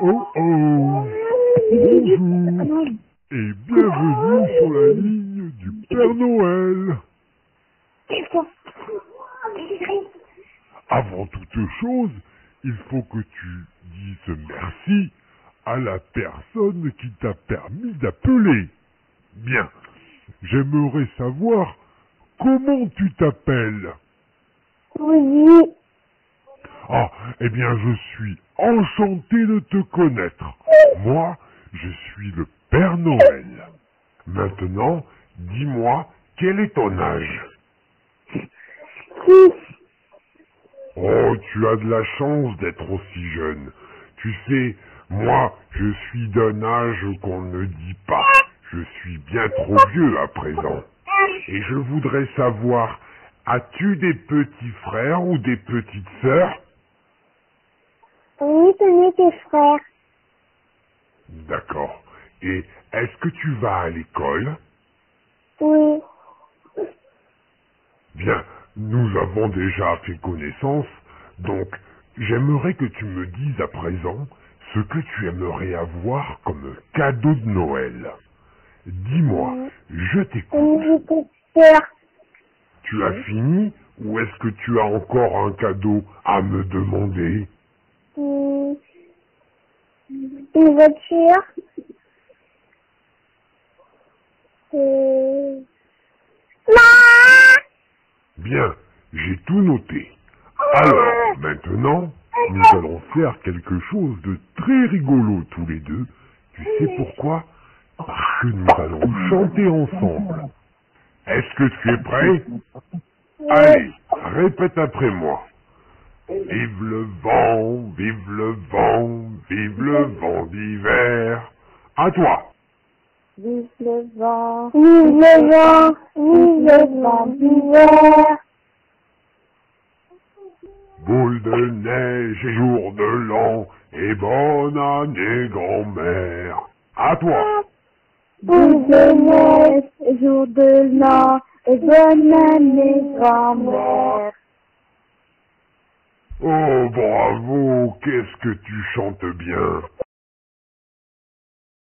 Oh oh! Bonjour et bienvenue sur la ligne du Père Noël. Avant toute chose, il faut que tu dises merci à la personne qui t'a permis d'appeler. Bien, j'aimerais savoir comment tu t'appelles. Oui. Ah, eh bien, je suis enchanté de te connaître. Moi, je suis le Père Noël. Maintenant, dis-moi, quel est ton âge? 6. Oh, tu as de la chance d'être aussi jeune. Tu sais, moi, je suis d'un âge qu'on ne dit pas. Je suis bien trop vieux à présent. Et je voudrais savoir, as-tu des petits frères ou des petites sœurs? Oui, tenez tes frères. D'accord. Et est-ce que tu vas à l'école? Oui. Bien, nous avons déjà fait connaissance, donc j'aimerais que tu me dises à présent ce que tu aimerais avoir comme cadeau de Noël. Dis-moi, je t'écoute. Une petite sœur. Tu as fini ou est-ce que tu as encore un cadeau à me demander? Une voiture. Maman! Bien, j'ai tout noté. Alors, maintenant, nous allons faire quelque chose de très rigolo tous les deux. Tu sais pourquoi? Parce que nous allons chanter ensemble. Est-ce que tu es prêt? Allez, répète après moi. Vive le vent, vive le vent, vive le vent d'hiver. À toi. Vive le vent. Vive le vent. Vive le vent d'hiver. Boule de neige et jour de l'an, et bonne année grand-mère. À toi. Boule de neige, jour de l'an, et bonne année, grand-mère. Oh bravo, qu'est-ce que tu chantes bien.